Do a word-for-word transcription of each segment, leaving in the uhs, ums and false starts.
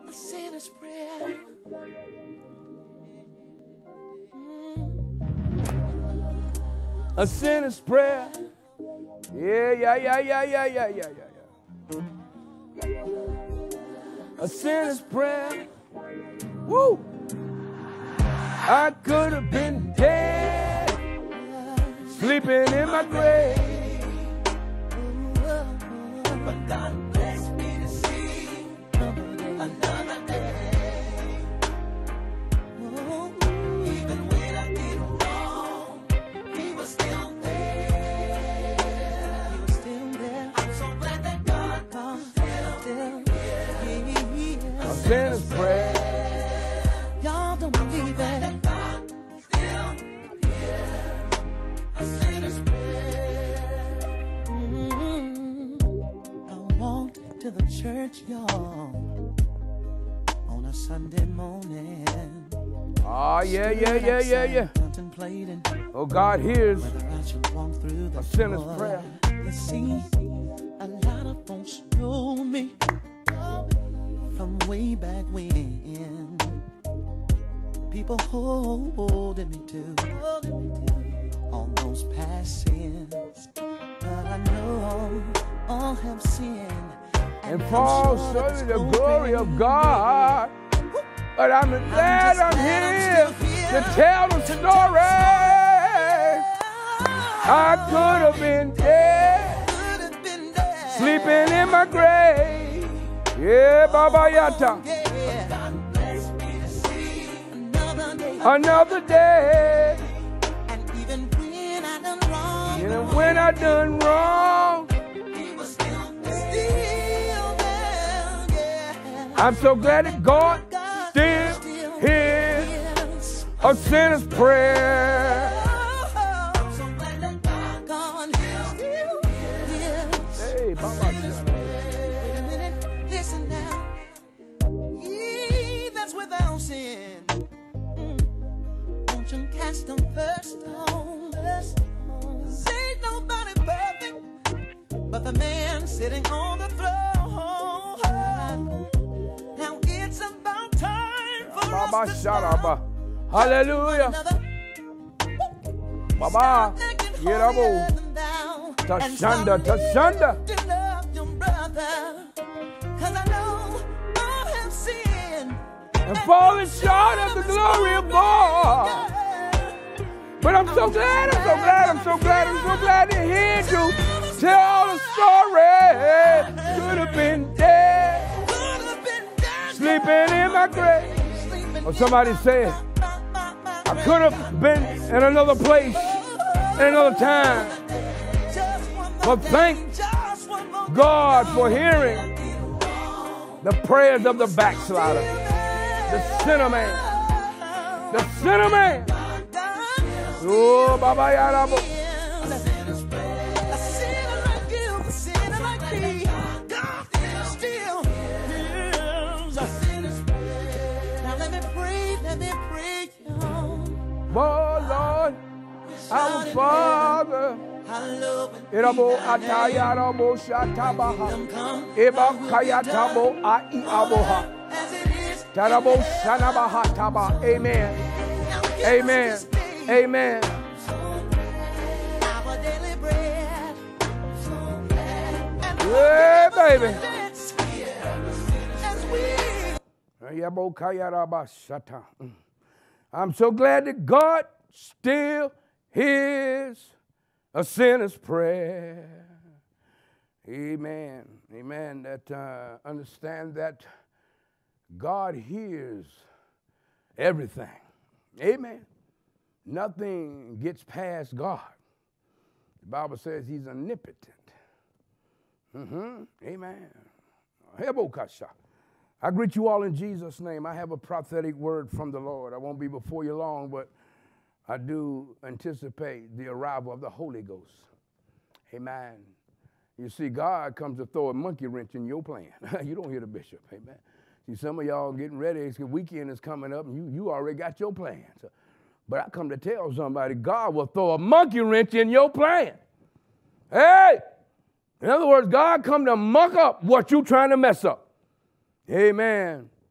A sinner's prayer. A sinner's prayer. Yeah, yeah, yeah, yeah, yeah, yeah, yeah, yeah, yeah. A sinner's prayer. Woo! I could have been dead, sleeping in my grave, but God blessed me to see another day. Even when I did wrong, He was still there. He was still there. I'm so glad that God comes still here. A sinner's prayer. Y'all don't believe that. To the church, y'all, on a Sunday morning. Oh, yeah, yeah, yeah, yeah, yeah. Oh, God hears a sinner's prayer. You see, a lot of folks know me from way back when. People holding me to all those past sins. But I know all have sinned and fall short of the glory of God. But I'm glad I'm here to tell the story. I could have been dead, sleeping in my grave. Yeah, Baba Yata. Another day. And even when I done wrong, even when I done wrong, I'm so glad that God still hears a sinner's prayer. I'm so glad that God still hears. Hey, Baba. Wait a minute, listen now. He that's without sin, don't you cast them first stone. Cause ain't nobody perfect but the man sitting on the throne. Baba Sharaba. Hallelujah. Baba. Yerabo. Tashanda. Tashanda. And falling short of the glory of God. But I'm so glad, I'm so glad, I'm so glad, I'm so glad to hear you tell the story. Could have been dead, sleeping in my grave. Or somebody said, I could have been in another place, in another time. But thank God for hearing the prayers of the backslider, the sinner man, the sinner man. Oh, Baba Yarabo. Oh Lord, our Father, Irabo Atayarabo Shatabaha, Eba Kayatabo Ai Aboha, Tarabo Shanabaha Taba, Amen, Amen, Amen. Yeah, baby. Yabo Kayaraba Shata. I'm so glad that God still hears a sinner's prayer. Amen. Amen. That uh, understand that God hears everything. Amen. Nothing gets past God. The Bible says He's omnipotent. Mm-hmm. Amen. Hebokasha. I greet you all in Jesus' name. I have a prophetic word from the Lord. I won't be before you long, but I do anticipate the arrival of the Holy Ghost. Amen. You see, God comes to throw a monkey wrench in your plan. You don't hear the bishop. Amen. See, some of y'all getting ready. The weekend is coming up, and you, you already got your plans. But I come to tell somebody, God will throw a monkey wrench in your plan. Hey! In other words, God come to muck up what you're trying to mess up. Amen.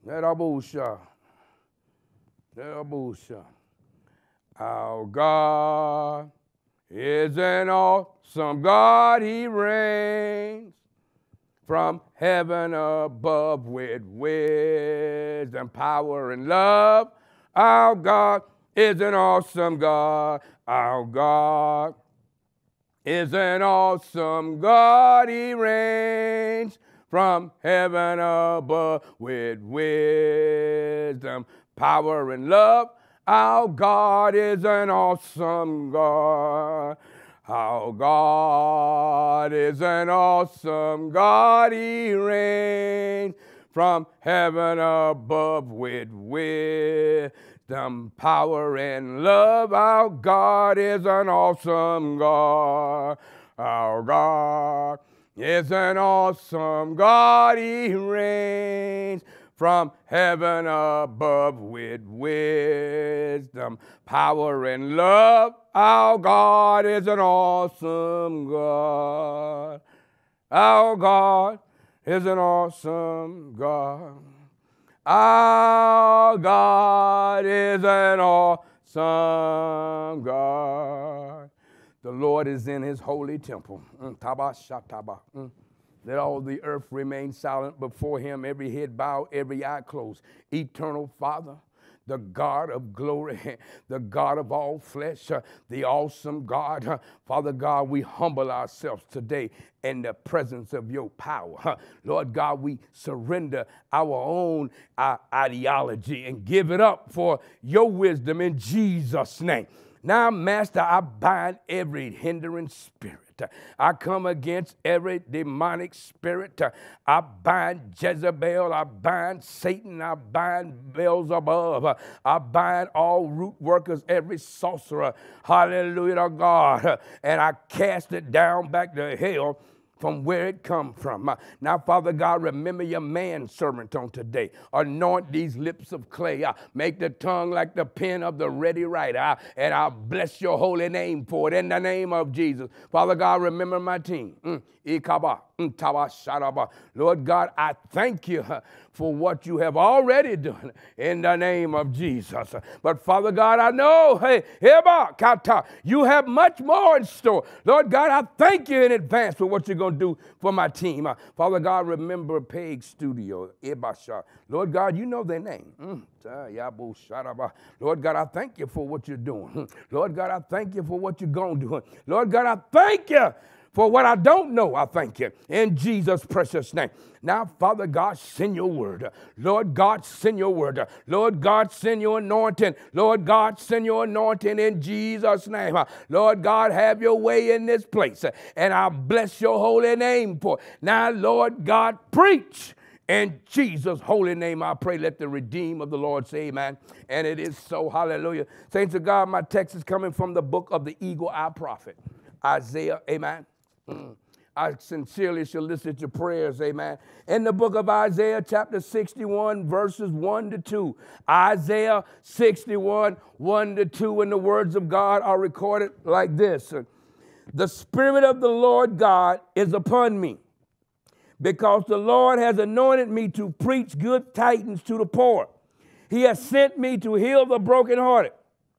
Nerabusha. Nerabusha. Our God is an awesome God. He reigns from heaven above with wisdom, power, and love. Our God is an awesome God. Our God is an awesome God. He reigns from heaven above with wisdom, power, and love. Our God is an awesome God. Our God is an awesome God. He reigns from heaven above with wisdom, power, and love. Our God is an awesome God. Our God is an awesome God. He reigns from heaven above with wisdom, power, and love. Our God is an awesome God. Our God is an awesome God. Our God is an awesome God. The Lord is in his holy temple. Mm, taba shataba. Mm. Let all the earth remain silent before him, every head bowed, every eye closed. Eternal Father, the God of glory, the God of all flesh, uh, the awesome God. Uh, Father God, we humble ourselves today in the presence of your power. Uh, Lord God, we surrender our own uh, ideology and give it up for your wisdom in Jesus' name. Now, Master, I bind every hindering spirit. I come against every demonic spirit. I bind Jezebel. I bind Satan. I bind Beelzebub. I bind all root workers, every sorcerer. Hallelujah to God. And I cast it down back to hell from where it come from. Uh, now, Father God, remember your manservant on today. Anoint these lips of clay. Uh, make the tongue like the pen of the ready writer. Uh, and I'll bless your holy name for it in the name of Jesus. Father God, remember my team. Mm. Lord God, I thank you uh, for what you have already done in the name of Jesus. But Father God, I know, hey, you have much more in store. Lord God, I thank you in advance for what you're going to do for my team. Uh, Father God, remember Peg Studio. Lord God, you know their name. Mm. Lord God, I thank you for what you're doing. Lord God, I thank you for what you're going to do. Lord God, I thank you for what I don't know. I thank you in Jesus' precious name. Now, Father God, send your word. Lord God, send your word. Lord God, send your anointing. Lord God, send your anointing in Jesus' name. Lord God, have your way in this place. And I bless your holy name for it. Now, Lord God, preach. In Jesus' holy name, I pray, let the redeemed of the Lord say amen. And it is so. Hallelujah. Saints of God, my text is coming from the book of the eagle-eyed prophet, Isaiah. Amen. Mm. I sincerely solicit your prayers, amen. In the book of Isaiah, chapter sixty-one, verses one to two. Isaiah sixty-one, one to two, and the words of God are recorded like this. The Spirit of the Lord God is upon me, because the Lord has anointed me to preach good tidings to the poor. He has sent me to heal the brokenhearted,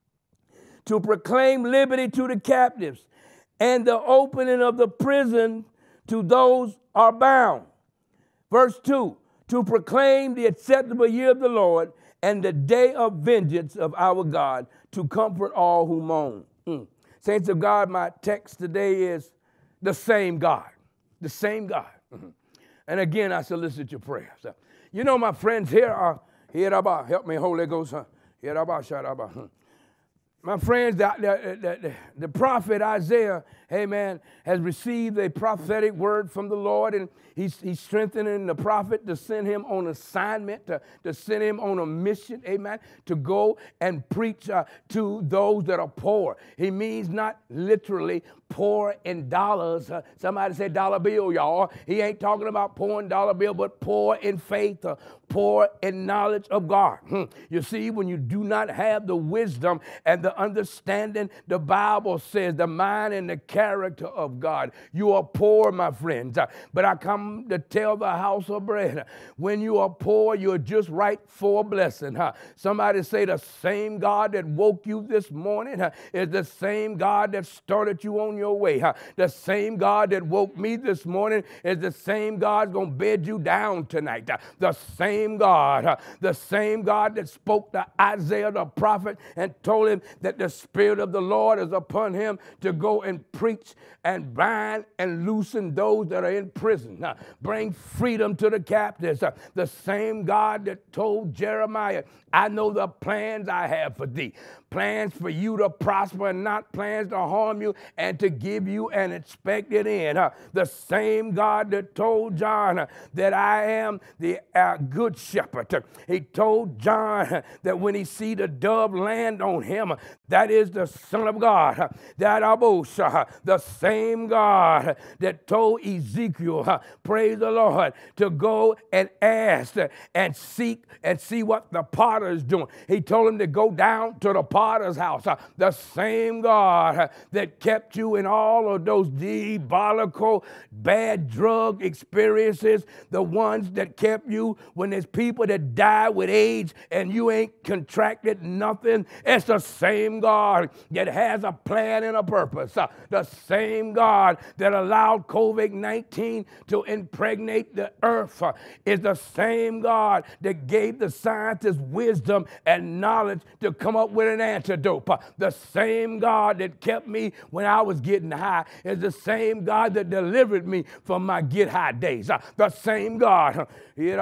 to proclaim liberty to the captives, and the opening of the prison to those are bound. Verse two, to proclaim the acceptable year of the Lord and the day of vengeance of our God, to comfort all who mourn. Mm. Saints of God, my text today is the same God, the same God. Mm-hmm. And again, I solicit your prayers. You know, my friends, here are, here about, help me, Holy Ghost. Huh? Here about, shout about. My friends, the, the, the, the prophet Isaiah, amen, has received a prophetic word from the Lord, and he's, he's strengthening the prophet to send him on assignment, to, to send him on a mission, amen, to go and preach uh, to those that are poor. He means not literally poor in dollars. Uh, somebody say dollar bill, y'all. He ain't talking about poor in dollar bill, but poor in faith, uh, poor in knowledge of God. Hmm. You see, when you do not have the wisdom and the understanding, the Bible says the mind and the character character of God. You are poor, my friends, but I come to tell the house of bread, when you are poor, you're just right for a blessing. Huh? Somebody say the same God that woke you this morning huh, is the same God that started you on your way. Huh? The same God that woke me this morning is the same God going to bed you down tonight. Uh, the same God, uh, the same God that spoke to Isaiah the prophet and told him that the Spirit of the Lord is upon him to go and preach and bind and loosen those that are in prison. Uh, bring freedom to the captives. Uh, the same God that told Jeremiah, I know the plans I have for thee. Plans for you to prosper and not plans to harm you and to give you an expected end. Uh, the same God that told John uh, that I am the uh, good shepherd. Uh, he told John uh, that when he see the dove land on him, uh, that is the Son of God. Uh, that Abos, uh, the same God uh, that told Ezekiel, uh, praise the Lord, to go and ask uh, and seek and see what the potter is doing. He told him to go down to the potter's house. Uh, the same God uh, that kept you in all of those diabolical, bad drug experiences, the ones that kept you when there's people that die with AIDS and you ain't contracted nothing. It's the same God that has a plan and a purpose. Uh, the same God that allowed COVID nineteen to impregnate the earth uh, is the same God that gave the scientists wisdom and knowledge to come up with an antidote. Uh, the same God that kept me when I was getting high is the same God that delivered me from my get high days. Uh, the same God. Uh,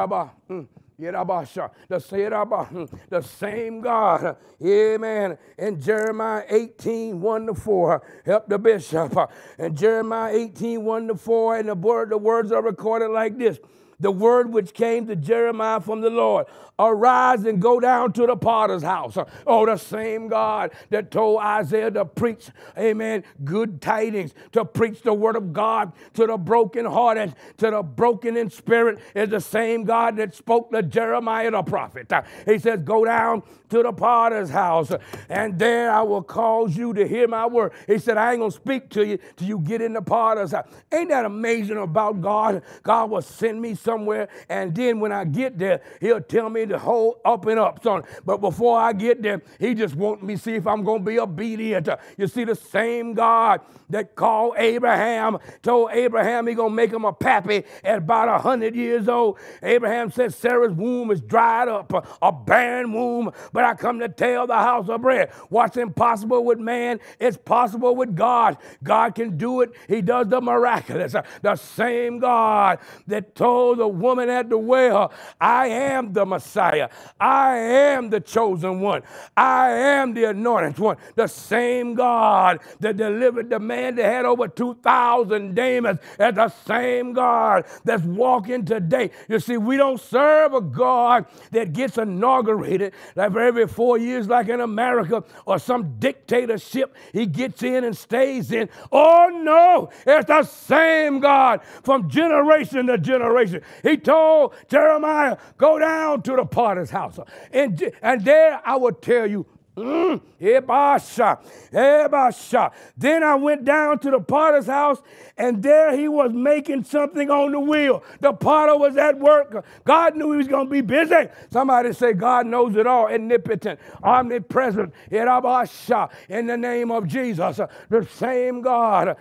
The, the same God, amen. In Jeremiah eighteen, one to four, help the bishop. In Jeremiah eighteen, one to four, and the, word, the words are recorded like this. The word which came to Jeremiah from the Lord, arise and go down to the potter's house. Oh, the same God that told Isaiah to preach, amen, good tidings, to preach the word of God to the brokenhearted, to the broken in spirit, is the same God that spoke to Jeremiah the prophet. He says, go down to the potter's house, and there I will cause you to hear my word. He said, I ain't going to speak to you till you get in the potter's house. Ain't that amazing about God? God will send me somewhere, and then when I get there, he'll tell me to hold up and up, son. But before I get there, he just wants me to see if I'm going to be obedient. You see, the same God that called Abraham, told Abraham he going to make him a pappy at about one hundred years old. Abraham said, Sarah's womb is dried up, a, a barren womb. But I come to tell the house of bread, what's impossible with man is possible with God. God can do it. He does the miraculous. The same God that told the woman at the well, I am the Messiah. I am the chosen one. I am the anointed one. The same God that delivered the man that had over two thousand demons is the same God that's walking today. You see, we don't serve a God that gets inaugurated like every four years like in America or some dictatorship he gets in and stays in. Oh, no, it's the same God from generation to generation. He told Jeremiah, go down to the potter's house. And, and there I will tell you, Mm, ebasha, ebasha. Then I went down to the potter's house, and there he was making something on the wheel. The potter was at work. God knew he was going to be busy. Somebody say, God knows it all, omnipotent, omnipresent, ebasha, in the name of Jesus. The same God.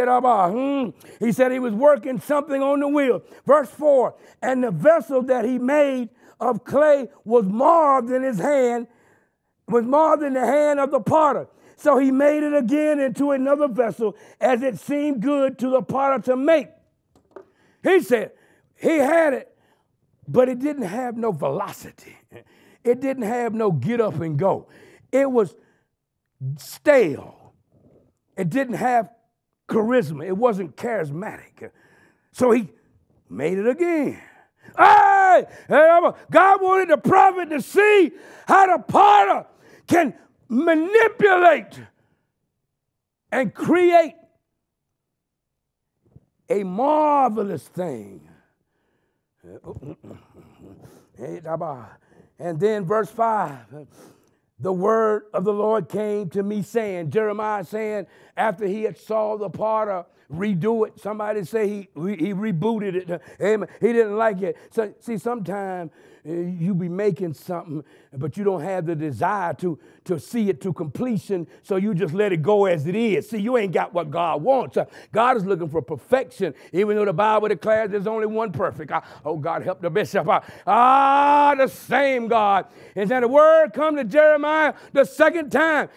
Mm. He said he was working something on the wheel. Verse four, and the vessel that he made of clay was marred in his hand, was more than the hand of the potter. So he made it again into another vessel as it seemed good to the potter to make. He said he had it, but it didn't have no velocity. It didn't have no get up and go. It was stale. It didn't have charisma. It wasn't charismatic. So he made it again. Hey, God wanted the prophet to see how the potter can manipulate and create a marvelous thing. And then verse five, the word of the Lord came to me saying, Jeremiah saying, after he had saw the potter redo it, somebody say he, he rebooted it. Amen. He didn't like it. So, see, sometimes uh, you be making something, but you don't have the desire to, to see it to completion, so you just let it go as it is. See, you ain't got what God wants. Uh, God is looking for perfection, even though the Bible declares there's only one perfect. Uh, oh, God, help the bishop. Uh, ah, the same God. And then the word come to Jeremiah the second time.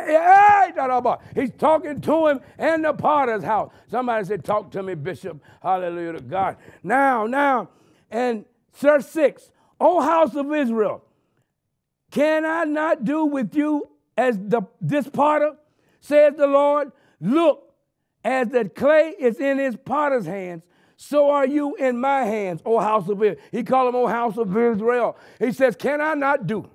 He's talking to him in the potter's house. Somebody said, talk to me, Bishop. Hallelujah to God. Now, now, and verse six, O house of Israel, can I not do with you as the, this potter, says the Lord? Look, as the clay is in his potter's hands, so are you in my hands, O house of Israel. He called him, O house of Israel. He says, can I not do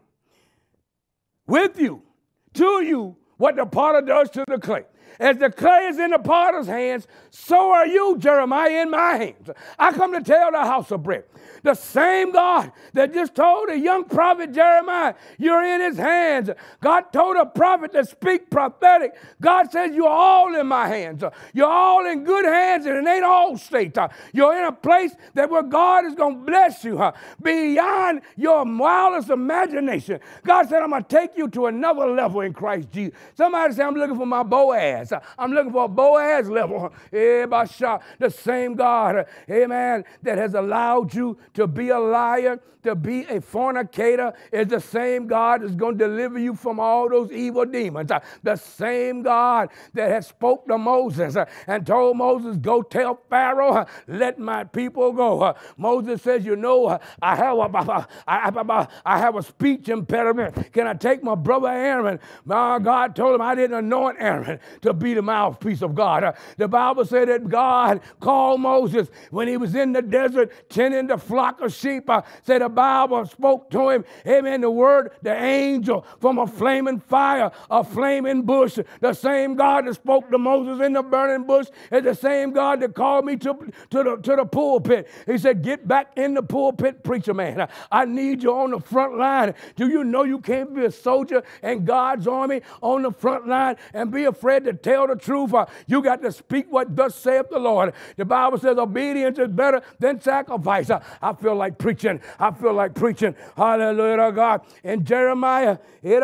with you, to you, what the potter does to the clay? As the clay is in the potter's hands, so are you, Jeremiah, in my hands. I come to tell the house of bread. The same God that just told the young prophet Jeremiah, you're in his hands. God told a prophet to speak prophetic. God says, you're all in my hands. You're all in good hands, and it ain't all state. You're in a place that where God is going to bless you beyond your wildest imagination. God said, I'm going to take you to another level in Christ Jesus. Somebody say, I'm looking for my Boaz. I'm looking for a Boaz level. The same God, amen, that has allowed you to be a liar, to be a fornicator, is the same God that's going to deliver you from all those evil demons. Uh, the same God that has spoke to Moses uh, and told Moses, go tell Pharaoh, uh, let my people go. Uh, Moses says, you know, uh, I, have a, I, I, I have a speech impediment. Can I take my brother Aaron? My God told him I didn't anoint Aaron to be the mouthpiece of God. Uh, the Bible said that God called Moses when he was in the desert tending the flock of sheep. Uh, said the Bible spoke to him, amen, the word, the angel from a flaming fire, a flaming bush. The same God that spoke to Moses in the burning bush is the same God that called me to, to, the, to the pulpit. He said, get back in the pulpit, preacher man. I need you on the front line. Do you know you can't be a soldier in God's army on the front line and be afraid to tell the truth? You got to speak what thus saith the Lord. The Bible says obedience is better than sacrifice. I feel like preaching. I feel like preaching. Hallelujah to God. In Jeremiah,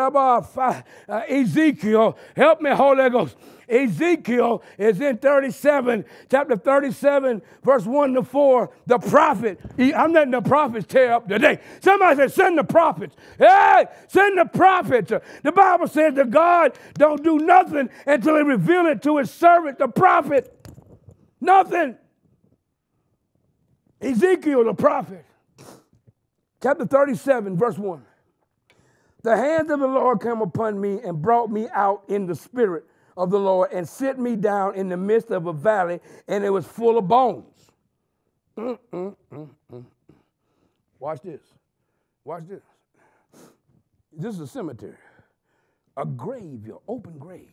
Ezekiel, help me, Holy Ghost. Ezekiel is in thirty-seven, chapter thirty-seven, verse one to four. The prophet, I'm letting the prophets tear up today. Somebody said, send the prophets. Hey, send the prophets. The Bible says that God don't do nothing until he reveal it to his servant, the prophet. Nothing. Ezekiel, the prophet. Chapter thirty-seven, verse one. The hand of the Lord came upon me and brought me out in the spirit of the Lord and set me down in the midst of a valley, and it was full of bones. Mm, mm, mm, mm. Watch this. Watch this. This is a cemetery. A grave, your open graves.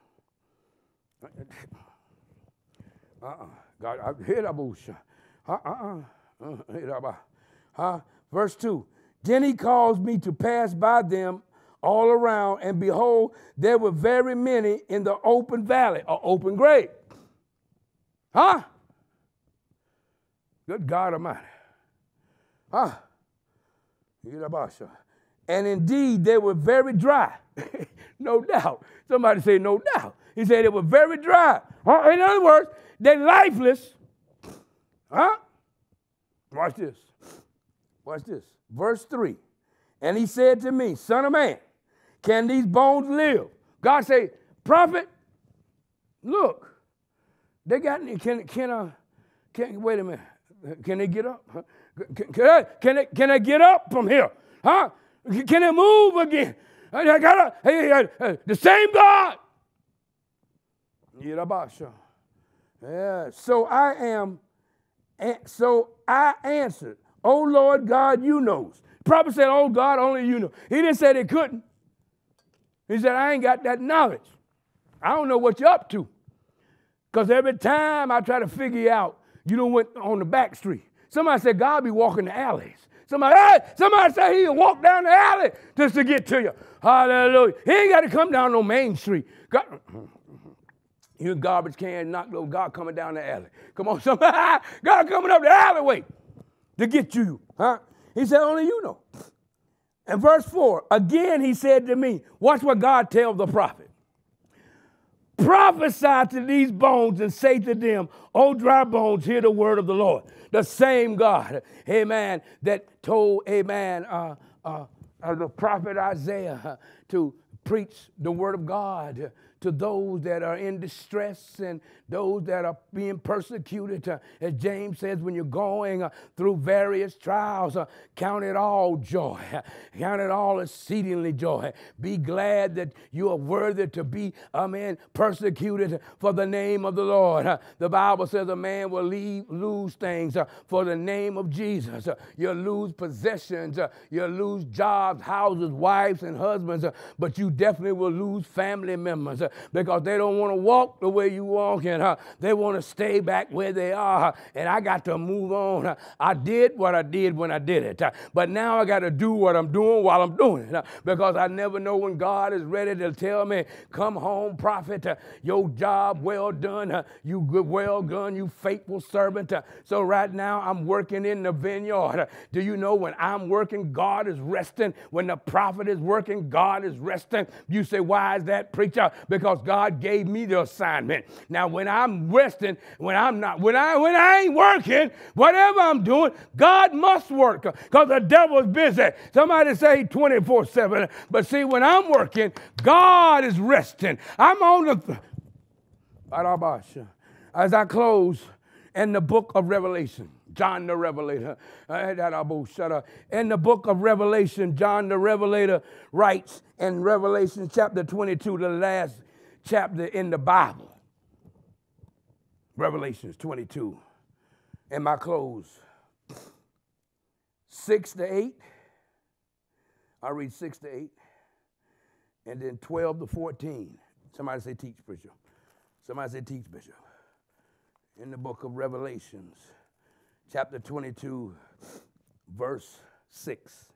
Uh-uh. God, I hear that bullshit. Uh-uh. Uh, verse two. Then he caused me to pass by them all around, and behold, there were very many in the open valley, or open grave. Huh? Good God Almighty. Huh? And indeed, they were very dry. No doubt. Somebody say no doubt. He said they were very dry. Huh? In other words, they're lifeless. Huh? Watch this. Watch this. Verse three. And he said to me, son of man, can these bones live? God said, prophet, look, they got, can, can, uh, can, wait a minute, can they get up? Can, can, I, can, they, can they get up from here? Huh? Can they move again? I gotta, hey, hey, the same God. Yeah, so I am, so I answered, oh Lord God, you knows. Prophet said, oh God, only you know. He didn't say they couldn't. He said, I ain't got that knowledge. I don't know what you're up to. Because every time I try to figure you out, you don't went on the back street. Somebody said God be walking the alleys. Somebody, hey, somebody say he'll walk down the alley just to get to you. Hallelujah. He ain't got to come down no main street. God, you garbage can, knock those God coming down the alley. Come on, somebody. God coming up the alleyway to get you. Huh? He said, only you know. And verse four, again he said to me, watch what God tells the prophet. Prophesy to these bones and say to them, O dry bones, hear the word of the Lord. The same God, amen, that told, amen, uh, uh, uh, the prophet Isaiah uh, to preach the word of God to those that are in distress and those that are being persecuted. Uh, as James says, when you're going uh, through various trials, uh, count it all joy. Count it all exceedingly joy. Be glad that you are worthy to be, amen, persecuted for the name of the Lord. Uh, the Bible says a man will leave, lose things uh, for the name of Jesus. Uh, you'll lose possessions. Uh, you'll lose jobs, houses, wives, and husbands. Uh, but you definitely will lose family members uh, because they don't want to walk the way you walk. Uh, they want to stay back where they are, uh, and I got to move on. Uh, I did what I did when I did it, uh, but now I got to do what I'm doing while I'm doing it, uh, because I never know when God is ready to tell me, come home, prophet, uh, your job well done, uh, you good, well done, you faithful servant. Uh, so right now I'm working in the vineyard. Uh, do you know when I'm working, God is resting? When the prophet is working, God is resting. You say, why is that, preacher? Because God gave me the assignment. Now, when I'm resting, when I'm not, when I when I ain't working, whatever I'm doing, God must work because the devil's busy. Somebody say twenty-four seven. But see, when I'm working, God is resting. I'm on the, as I close in the book of Revelation, John the Revelator. In the book of Revelation, John the Revelator writes in Revelation chapter twenty-two, the last chapter in the Bible. Revelations twenty-two. In my close, six to eight. I read six to eight. And then twelve to fourteen. Somebody say teach, Bishop. Somebody say teach, Bishop. In the book of Revelations, chapter twenty-two, verse six.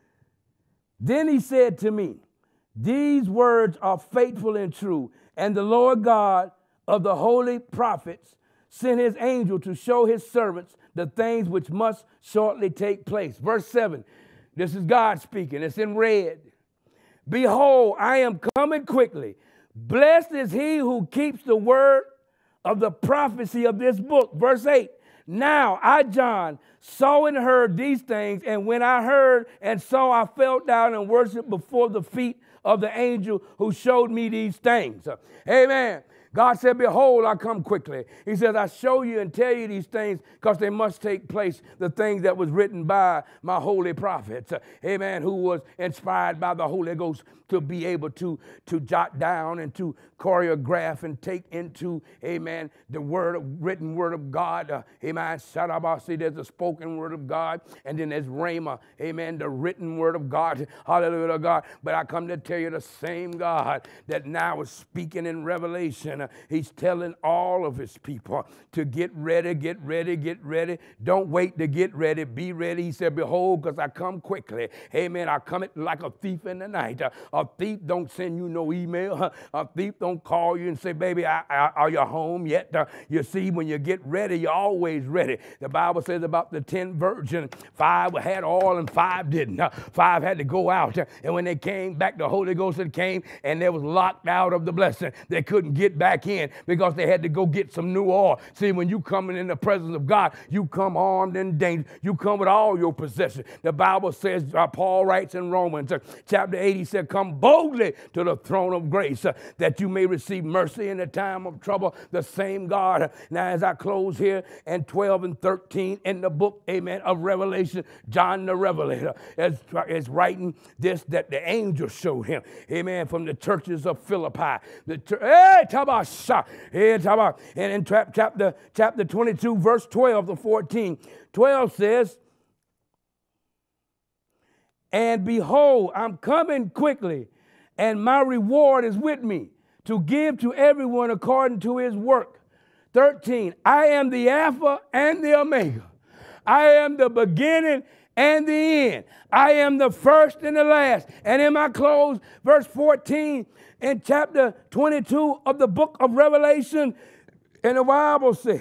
Then he said to me, these words are faithful and true, and the Lord God of the holy prophets sent his angel to show his servants the things which must shortly take place. Verse seven, this is God speaking. It's in red. Behold, I am coming quickly. Blessed is he who keeps the word of the prophecy of this book. Verse eight, now I, John, saw and heard these things, and when I heard and saw, I fell down and worshiped before the feet of the angel who showed me these things. Amen. God said, behold, I come quickly. He says, I show you and tell you these things because they must take place, the things that was written by my holy prophets. Amen. Who was inspired by the Holy Ghost to be able to, to jot down and to choreograph and take into, amen, the word of, written word of God. Uh, amen. Sarabasi, there's the spoken word of God. And then there's Rhema, amen, the written word of God. Hallelujah to God. But I come to tell you the same God that now is speaking in Revelation. Uh, he's telling all of his people to get ready, get ready, get ready. Don't wait to get ready. Be ready. He said, behold, because I come quickly. Amen. I come like a thief in the night. Uh, a thief don't send you no email. A thief don't call you and say, baby, I, I, are you home yet? Uh, you see, when you get ready, you're always ready. The Bible says about the ten virgins, five had oil and five didn't. Uh, five had to go out. Uh, and when they came back, the Holy Ghost had came and they was locked out of the blessing. They couldn't get back in because they had to go get some new oil. See, when you coming in the presence of God, you come armed and dangerous. You come with all your possessions. The Bible says, uh, Paul writes in Romans uh, chapter eight, he said, come boldly to the throne of grace uh, that you may receive mercy in the time of trouble. The same God. Uh, now, as I close here, and twelve and thirteen in the book, amen, of Revelation, John the Revelator is, is writing this that the angel showed him, amen, from the churches of Philippi. The hey, tabasha, hey, tabasha. And in chapter, chapter twenty-two, verse twelve to fourteen, twelve says, and behold, I'm coming quickly, and my reward is with me to give to everyone according to his work. thirteen, I am the Alpha and the Omega. I am the beginning and the end. I am the first and the last. And in my close, verse fourteen in chapter twenty-two of the book of Revelation, and the Bible says,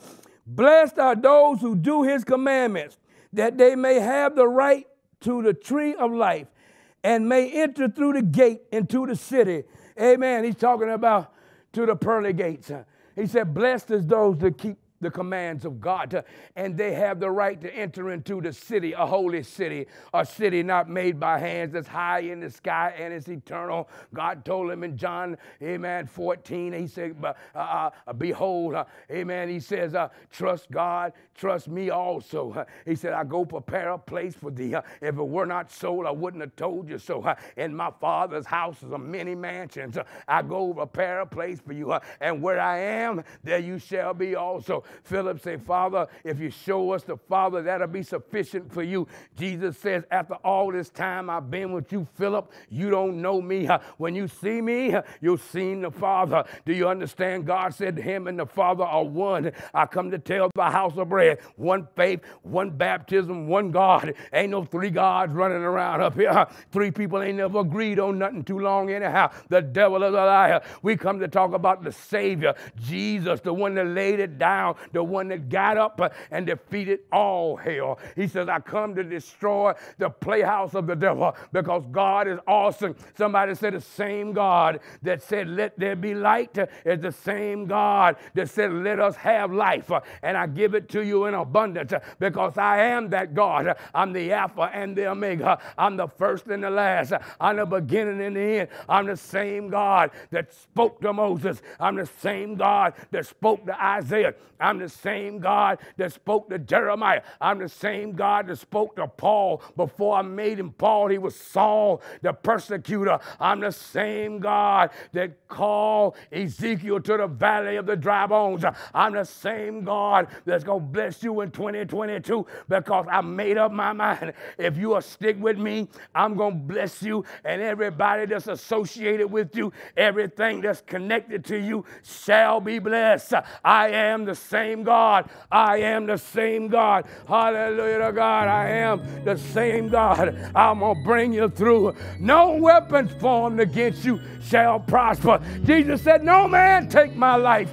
blessed are those who do his commandments, that they may have the right to the tree of life and may enter through the gate into the city. Amen. He's talking about to the pearly gates. He said, blessed is those that keep the commands of God, and they have the right to enter into the city, a holy city, a city not made by hands, that's high in the sky and it's eternal. God told him in John, amen, fourteen, he said, uh, uh, behold, uh, amen, he says, uh, trust God, trust me also. Uh, he said, I go prepare a place for thee. Uh, if it were not so, I wouldn't have told you so. Uh, in my Father's house is a many mansions. Uh, I go prepare a place for you, uh, and where I am, there you shall be also. Philip said, Father, if you show us the Father, that'll be sufficient for you. Jesus says, after all this time I've been with you, Philip, you don't know me. When you see me, you'll see the Father. Do you understand? God said him and the Father are one. I come to tell the house of bread, one faith, one baptism, one God. Ain't no three gods running around up here. Three people ain't never agreed on nothing too long anyhow. The devil is a liar. We come to talk about the Savior, Jesus, the one that laid it down, the one that got up and defeated all hell. He says, I come to destroy the playhouse of the devil because God is awesome. Somebody said the same God that said, let there be light is the same God that said, let us have life. And I give it to you in abundance because I am that God. I'm the Alpha and the Omega. I'm the first and the last. I'm the beginning and the end. I'm the same God that spoke to Moses. I'm the same God that spoke to Isaiah. I'm the same God that spoke to Jeremiah. I'm the same God that spoke to Paul. Before I made him Paul, he was Saul, the persecutor. I'm the same God that called Ezekiel to the valley of the dry bones. I'm the same God that's going to bless you in twenty twenty-two because I made up my mind. If you will stick with me, I'm going to bless you, and everybody that's associated with you, everything that's connected to you shall be blessed. I am the same God. I am the same God. Hallelujah to God. I am the same God. I'm going to bring you through. No weapons formed against you shall prosper. Jesus said, no man take my life.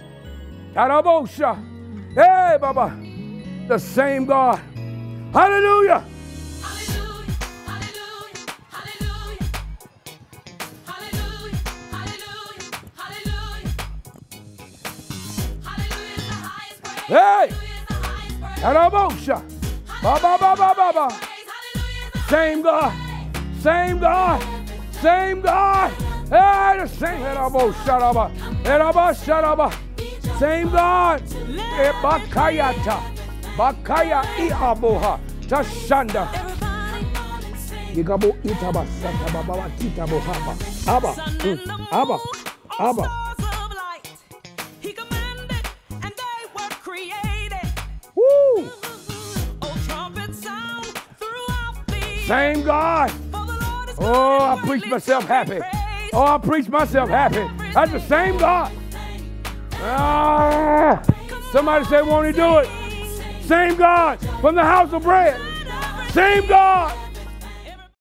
Hey, Baba. The same God. Hallelujah. Hey! Arabosha! Ba ba ba ba ba ba! Same God! Same God! Same God! Hey, the same Arabosha! Arabosha! Same God! Bakayata! Bakaya Iaboha! Tashanda! Yigabo Itaba Sata Baba Tita Bohaba! Abba! Abba! Abba! Same God. Oh, I preach myself happy. Oh, I preach myself happy. That's the same God. Ah, somebody say, won't he do it? Same God from the house of bread. Same God.